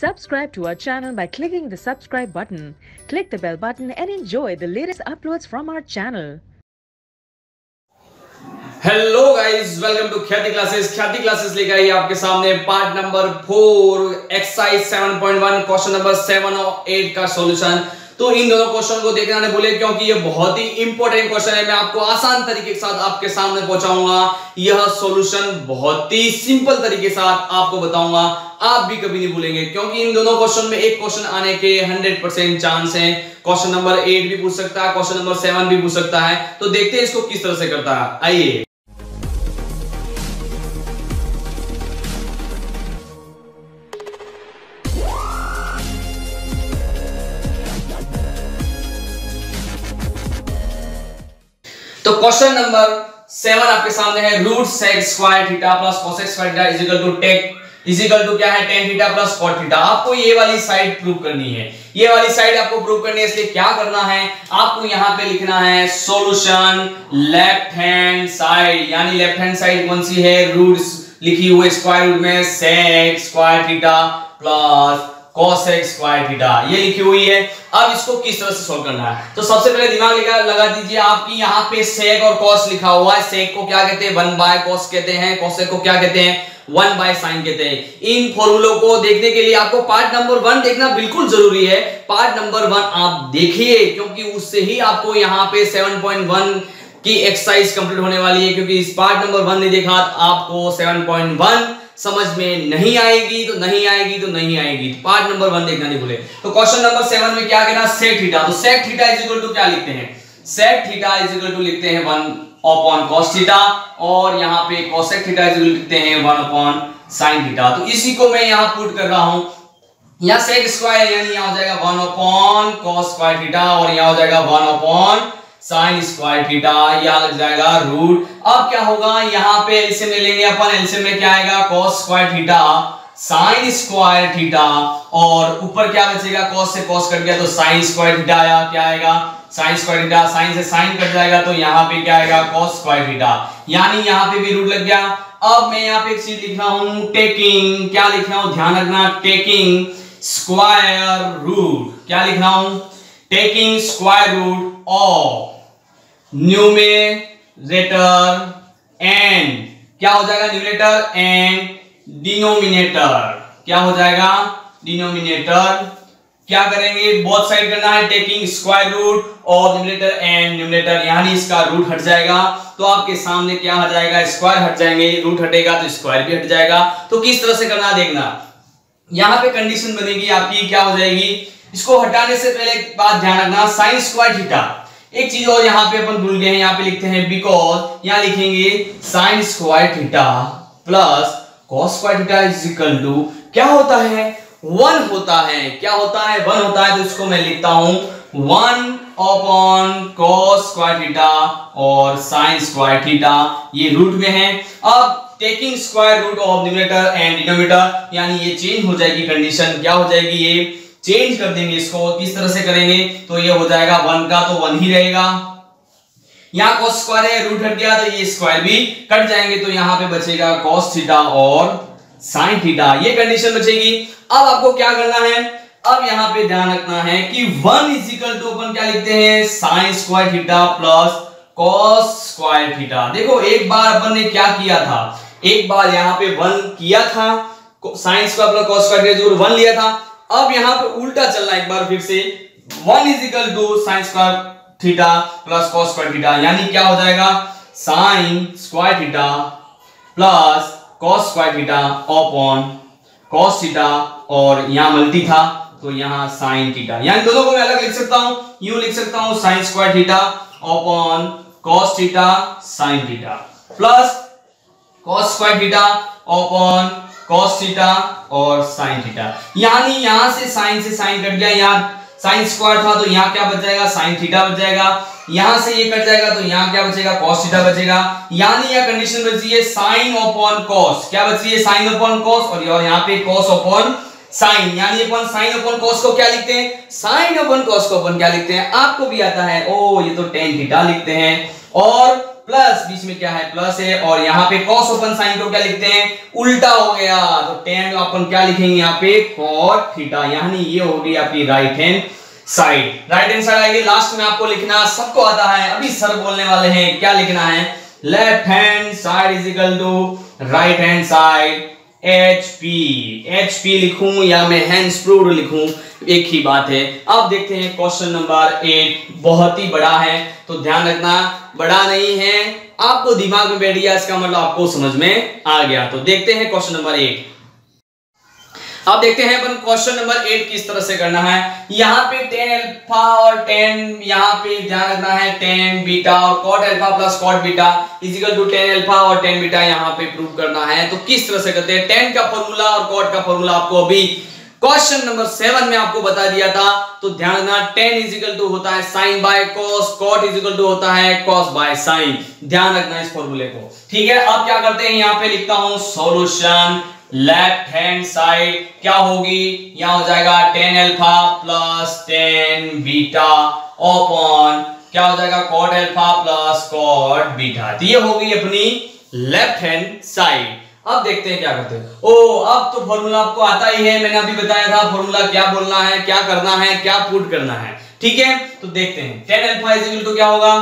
Subscribe to our channel by clicking the subscribe button. Click the bell button and enjoy the latest uploads from our channel. Hello guys, welcome to Khyati classes. Khyati classes लेकर आई आपके सामने part number 4 exercise 7.1 question number 7 और 8 का solution. तो इन दोनों question को देखना नहीं भूले क्योंकि ये बहुत ही इंपॉर्टेंट क्वेश्चन है। मैं आपको आसान तरीके के साथ आपके सामने पहुंचाऊंगा। यह सॉल्यूशन बहुत ही सिंपल तरीके से आपको बताऊंगा, आप भी कभी नहीं भूलेंगे क्योंकि इन दोनों क्वेश्चन में एक क्वेश्चन आने के 100% चांस है। क्वेश्चन नंबर 8 भी पूछ सकता है, क्वेश्चन नंबर 7 भी पूछ सकता है। तो देखते हैं इसको किस तरह से करता है। आइए तो क्वेश्चन नंबर 7 आपके सामने है। Root sec square theta plus cosec square theta is equal to क्या है, tan theta plus cot theta. आपको ये वाली साइड प्रूव करनी है। ये वाली साइड आपको प्रूव करनी है, इसलिए क्या करना है, आपको यहां पे लिखना है सॉल्यूशन लेफ्ट हैंड साइड। यानी लेफ्ट हैंड साइड कौन सी है, रूट लिखी हुई स्क्वायर रूट में sec square theta plus cosec square theta, ये लिखी हुई है। अब इसको किस तरह से सॉल्व करना है, तो सबसे पहले दिमाग लगा दीजिए। आपकी यहाँ पे सेक और कॉस लिखा हुआ है। सेक को क्या कहते हैं, 1 बाय कॉस कहते हैं। कोसेक को क्या कहते हैं, 1 बाय साइन कहते हैं। इन फॉर्मूलों को देखने के लिए आपको पार्ट नंबर 1 देखना बिल्कुल जरूरी है। पार्ट नंबर 1 आप देखिए क्योंकि उससे ही आपको यहाँ पे 7.1 की एक्सरसाइज कंप्लीट होने वाली है। क्योंकि इस पार्ट नंबर 1 नहीं देखा आपको 7.1 समझ में नहीं आएगी तो नहीं आएगी। पार्ट नंबर 1 देखना नहीं भूले। तो क्वेश्चन नंबर 7 में क्या कहना, सेक थीटा। तो sec theta is equal to क्या लिखते हैं, sec theta is equal to लिखते हैं 1 अपॉन cos थीटा, और यहाँ पे cosec theta is equal to लिखते हैं 1 अपॉन sin थीटा। तो इसी को मैं यहाँ पुट कर रहा हूं। यहाँ सेक स्क्वायर यानी यहाँ हो जाएगा 1 अपॉन cos स्क्वायर थीटा, और यहाँ हो जाएगा 1 अपॉन sin स्क्वायर थीटा, यह लग जाएगा रूट। अब क्या होगा, यहाँ पे एलसीएम ले लेंगे अपन। एलसीएम में क्या आएगा, cos square theta sin square theta, और ऊपर क्या बचेगा, cos से cos कट गया तो sin स्क्वायर थीटा आया। क्या आएगा, sin स्क्वायर थीटा, sin से sin कट जाएगा तो यहाँ पे क्या आएगा, cos स्क्वायर थीटा। यानी यहाँ पे भी रूट लग गया। अब मैं यहाँ पे एक चीज लिख रहा हूं, टेकिंग, क्या लिख रहा हूं, ध्यान रखना, टेकिंग स्क्वायर रूट। क्या लिख रहा हूं, taking square root of numerator and क्या हो जाएगा, न्यूमरेटर एंड डिनोमिनेटर। क्या हो जाएगा, डिनोमिनेटर। क्या करेंगे, बोथ साइड करना है, टेकिंग स्क्वायर रूट और न्यूमरेटर एंड न्यूमरेटर, यानी इसका रूट हट जाएगा तो आपके सामने क्या हट जाएगा, स्क्वायर हट जाएंगे। रूट हटेगा तो स्क्वायर भी हट जाएगा। तो किस तरह से करना देखना, यहां पे कंडीशन बनेगी आपकी, क्या हो जाएगी, इसको हटाने से पहले एक बात ध्यान रखना, sin स्क्वायर थीटा। एक चीज और यहाँ पे अपन भूल गए हैं, यहाँ पे लिखते हैं बिकॉज, यहाँ लिखेंगे sin square theta plus cos square theta is equal to क्या होता है, 1 होता है। क्या होता है, 1 होता है। तो इसको मैं लिखता हूं 1 अपॉन cos स्क्वायर थीटा और sin स्क्वायर थीटा, ये रूट में है। अब taking square root of numerator and denominator, यानी ये चेंज हो जाएगी कंडीशन। क्या हो जाएगी, ये चेंज कर देंगे। इसको किस तरह से करेंगे, तो ये हो जाएगा 1 का तो 1 ही रहेगा। यहाँ cos स्क्वायर है, रूट हट गया तो ये स्क्वायर भी कट जाएंगे, तो यहाँ पे बचेगा cos थीटा और sin थीटा, ये कंडीशन बचेगी। अब आपको क्या करना है, अब यहाँ पे ध्यान रखना है कि 1 इज इक्वल टू अपन क्या लिखते हैं, sin square theta plus cos square theta. देखो एक बार अपन ने क्या किया था, एक बार यहाँ पे 1 किया था, sin square plus cos square theta 1 लिया था। अब यहाँ पे उल्टा चलना एक बार फिर से, 1 is equal to sin square theta plus cos square theta, यानी क्या हो जाएगा, sin square theta plus cos square theta upon cos theta, और यहाँ मल्टी था तो यहाँ sin थीटा। यानी दोनों को मैं अलग लिख सकता हूं, यूं लिख सकता हूं sin square theta upon cos theta sin theta plus cos square theta upon cos theta और sin थीटा। यानी यहां से sin कट गया, यहाँ sin स्क्वायर था तो यहाँ क्या बच जाएगा, sin थीटा बच जाएगा। यहां से ये कट जाएगा तो यहाँ क्या बचेगा, cos थीटा बचेगा। यानी यह कंडीशन बची है sin अपॉन cos, क्या बची है, sin अपॉन cos, और यहाँ पे cos अपॉन sin। यानी अपन sin अपॉन cos को क्या लिखते हैं, sin अपॉन cos को अपन क्या लिखते हैं, आपको भी आता है, ओ ये तो tan थीटा लिखते हैं, और प्लस बीच में क्या है प्लस है, और यहाँ पे कॉस ओपन साइन को क्या लिखते हैं उल्टा हो गया, तो tan अपन क्या लिखेंगे यहाँ पे cot थीटा, यानी ये होगी आपकी right hand side. Right hand side आएगी, लास्ट में आपको लिखना सबको आता है, अभी सर बोलने वाले हैं क्या लिखना है, left hand side is equal to right hand side HP लिखूं या मैं हैंड्स प्रूव्ड लिखूं, एक ही बात है। अब देखते हैं क्वेश्चन नंबर 8, बहुत ही बड़ा है तो ध्यान रखना, बड़ा नहीं है, आपको दिमाग में बैठ गया इसका मतलब आपको समझ में आ गया। तो देखते हैं क्वेश्चन नंबर 8। अब देखते हैं अपन क्वेश्चन नंबर 8 किस तरह से करना है। यहाँ पे tan अल्फा और tan, यहाँ पे ध्यान रखना है tan बीटा और cot alpha plus cot beta is equal to tan alpha और tan बीटा यहाँ पे प्रूव करना है। तो किस तरह से करते हैं, tan का फॉर्मूला और cot का फॉर्मूला आपको अभी क्वेश्चन नंबर 7 में आपको बता दिया था। तो ध्यान रखना tan इज इक्वल टू होता है sin by cos, cot is equal to होता है cos बाय sin, ध्यान रखना इस फॉर्मूले को, ठीक है। अब क्या करते हैं, यहाँ पे लिखता हूं सॉल्यूशन, लेफ्ट हैंड साइड क्या होगी, यहां हो जाएगा tan alpha plus tan beta upon क्या हो जाएगा cot alpha plus cot beta, तो ये होगी अपनी लेफ्ट हैंड साइड। अब देखते हैं क्या करते हैं। ओ अब तो फॉर्मूला आपको आता ही है, मैंने अभी बताया था फॉर्मूला क्या बोलना है, क्या करना है, क्या पुट करना है, ठीक है। तो देखते हैं tan alpha is equal to क्या होगा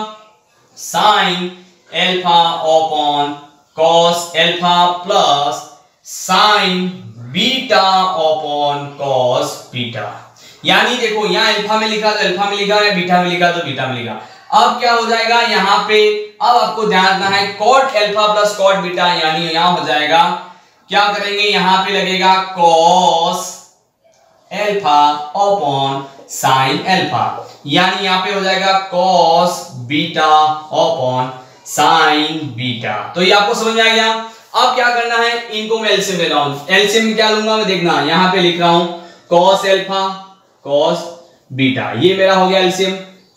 sin alpha upon cos alpha plus sin beta upon cos beta, यानी देखो यहाँ अल्फा में लिखा तो अल्फा में लिखा है, बीटा में लिखा तो बीटा में लिखा। अब क्या हो जाएगा यहाँ पे, अब आपको ध्यान रखना है cot alpha plus cot beta, यानी यहाँ हो जाएगा क्या करेंगे, यहाँ पे लगेगा cos alpha upon sin alpha, यानी यहाँ पे हो जाएगा cos beta upon sin beta. तो ये आपको समझ में आ गया। अब क्या करना है, इनको मैं एलसीएम ले रहा हूं, एलसीएम में क्या लूंगा मैं, देखना यहाँ पे लिख रहा हूं cos अल्फा cos बीटा, ये मेरा हो गया एलसीएम।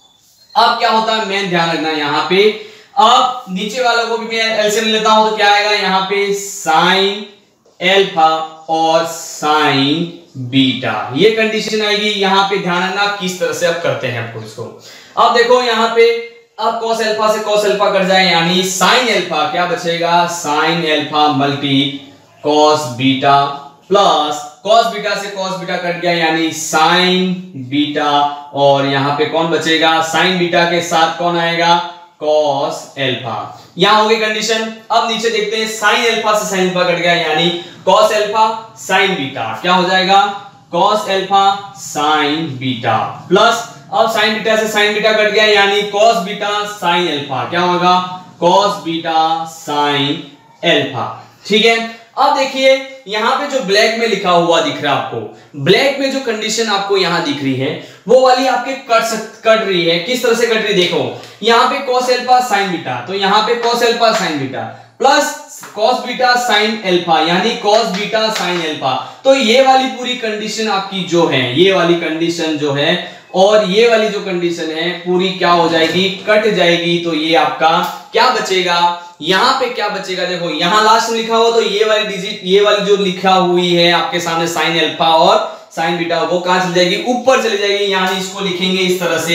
अब क्या होता है, मैं ध्यान रखना यहाँ पे, अब नीचे वालों को भी मैं एलसीएम लेता हूं तो क्या आएगा यहाँ पे sin अल्फा और sin बीटा, ये कंडीशन आएगी। यहाँ पे ध्यान रखना किस तरह से अब करते हैं आपको इसको। अब देखो यहाँ पे, अब cos अल्फा से cos अल्फा कट जाए, यानी sin अल्फा क्या बचेगा, sin alpha multi cos beta plus cos beta से cos बीटा कट गया, यानी sin बीटा, और यहाँ पे कौन बचेगा, sin बीटा के साथ कौन आएगा cos अल्फा, यहाँ होगी कंडीशन। अब नीचे देखते हैं sin अल्फा से sin अल्फा कट गया, यानी cos अल्फा sin बीटा, क्या हो जाएगा cos alpha sin beta plus, अब sin बीटा से sin बीटा कट गया, यानी cos बीटा sin अल्फा, क्या होगा cos बीटा sin अल्फा, ठीक है। अब देखिए यहाँ पे जो ब्लैक में लिखा हुआ दिख रहा है आपको, ब्लैक में जो कंडीशन आपको यहाँ दिख रही है वो वाली आपके कट रही है, किस तरह से कट रही है, देखो यहाँ पे cos अल्फा sin बीटा, तो यहाँ पे cos alpha sin beta plus cos beta sin alpha, यानी cos बीटा sin अल्फा। तो ये वाली पूरी कंडीशन आपकी जो है, ये वाली कंडीशन जो है और ये वाली जो कंडीशन है पूरी क्या हो जाएगी, कट जाएगी। तो ये आपका क्या बचेगा, यहाँ पे क्या बचेगा, देखो यहाँ लास्ट में लिखा हुआ, तो ये वाली डिजिट, ये वाली जो लिखा हुई है आपके सामने sin अल्फा और sin बीटा, वो कहां चली जाएगी, ऊपर चली जाएगी, यानी इसको लिखेंगे इस तरह से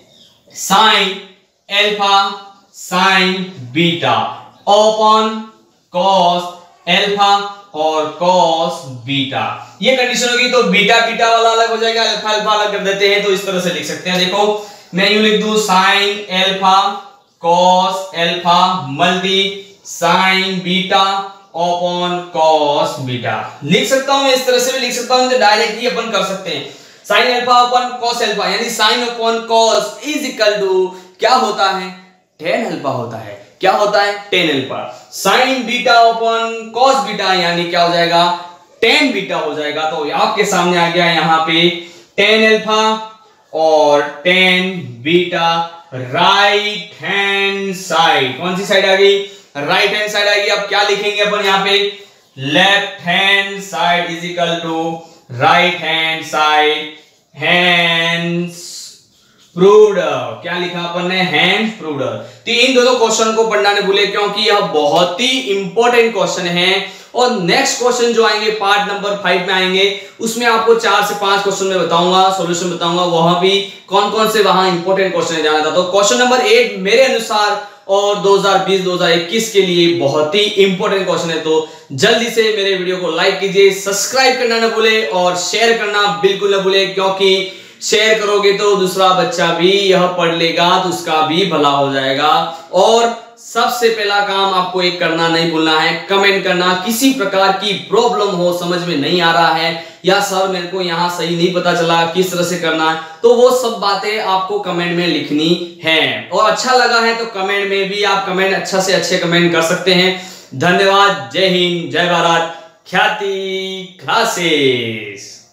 sin alpha sin beta upon cos alpha और cos बीटा, ये कंडीशन होगी। तो बीटा बीटा वाला अलग हो जाएगा, अल्फा अल्फा अलग कर देते हैं, तो इस तरह से लिख सकते हैं। देखो मैं यूं लिख दूं sin alpha cos alpha multi sin beta upon cos beta, लिख सकता हूं मैं इस तरह से भी लिख सकता हूं, तो डायरेक्ट ही अपन कर सकते हैं sin alpha upon cos alpha, यानी sin upon cos is equal to क्या होता है, tan अल्फा होता है, क्या होता है tan alpha, sin beta upon cos beta, यानी क्या हो जाएगा tan बीटा हो जाएगा। तो आपके सामने आ गया यहाँ पे tan अल्फा और tan beta right hand side, कौन सी साइड आ गई, राइट हैंड साइड आएगी। अब क्या लिखेंगे अपन यहाँ पे, left hand side is equal to right hand side hence proved, क्या लिखा अपन ने, हैंड्स प्रूव्ड। तो इन दोनों क्वेश्चन को पढ़ना नहीं भूले, क्योंकि यह बहुत ही इंपॉर्टेंट क्वेश्चन है। और नेक्स्ट क्वेश्चन जो आएंगे पार्ट नंबर 5 में आएंगे, उसमें आपको 4 से 5 क्वेश्चन में बताऊंगा, सॉल्यूशन बताऊंगा, वहां भी कौन कौन से वहां इंपॉर्टेंट क्वेश्चन जाना था। तो क्वेश्चन नंबर 8 मेरे अनुसार और 2020-2021 के लिए बहुत ही इंपॉर्टेंट क्वेश्चन है। तो जल्दी से मेरे वीडियो को लाइक कीजिए, सब्सक्राइब करना न भूले और शेयर करना बिल्कुल न भूले, क्योंकि शेयर करोगे तो दूसरा बच्चा भी यह पढ़ लेगा तो उसका भी भला हो जाएगा। और सबसे पहला काम आपको एक करना नहीं भूलना है, कमेंट करना। किसी प्रकार की प्रॉब्लम हो, समझ में नहीं आ रहा है या सर मेरे को यहां सही नहीं पता चला किस तरह से करना है, तो वो सब बातें आपको कमेंट में लिखनी है। और अच्छा लगा है तो कमेंट में भी आप कमेंट अच्छा से अच्छे कमेंट कर सकते हैं। धन्यवाद। जय हिंद, जय भारत। ख्याति क्लासेस।